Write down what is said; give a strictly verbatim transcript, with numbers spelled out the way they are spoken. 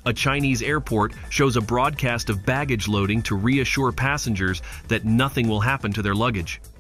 A Chinese airport shows a broadcast of baggage loading to reassure passengers that nothing will happen to their luggage.